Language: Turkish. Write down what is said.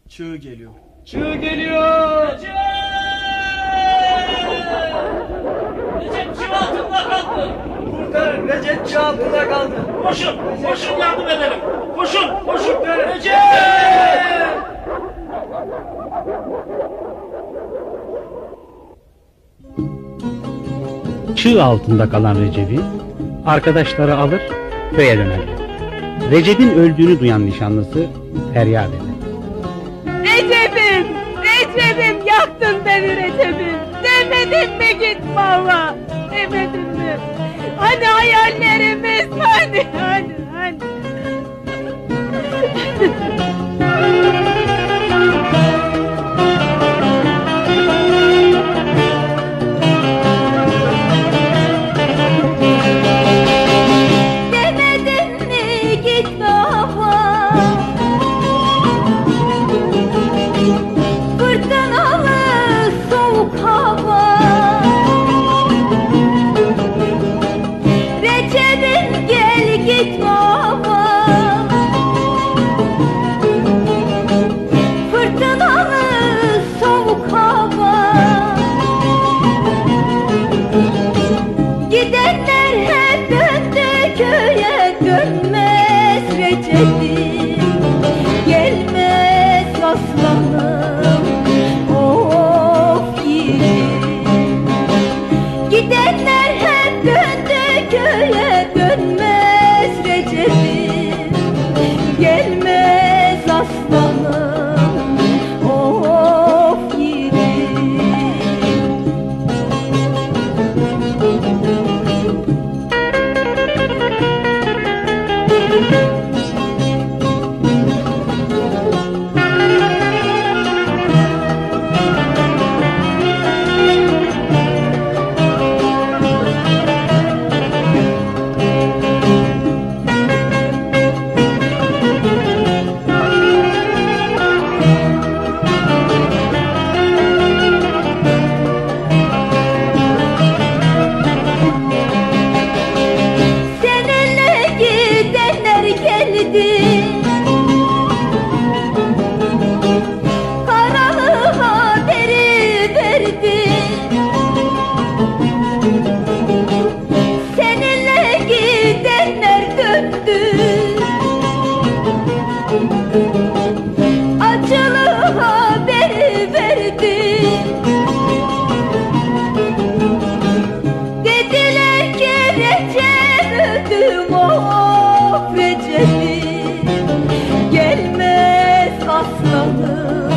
Çığ geliyor. Çığ geliyor. Recep! Recep çığ altında kaldı. Kurtarın, Recep çığ altında kaldı. Koşun, koşun yardım edelim. Koşun, koşun. Recep! Çığ altında kalan Recep'i arkadaşları alır köye dönerler. Recep'in öldüğünü duyan nişanlısı feryat eder. Recep'im, Recep'im yaktın beni Recep'im. Demedin mi git baba? Demedin mi? Hani hayallerimiz, hani. Demedin mi git baba? Fırtınalı soğuk hava. Recep'im gel git baba. Fırtınalı soğuk hava. Gidenler hep döndü köye, dönmez Recep'im. Gelmez aslanım, of yiğidim. Gidenler hep döndü köye, dönmez Recep'im. Gelmez aslanım, of yiğidim. Seninle gidenler geldi, karalı haberi verdi. Seninle gidenler döndü, acılı haberi verdi. Dediler ki Recep öldüm, of Recep'im. Gelmez aslanım,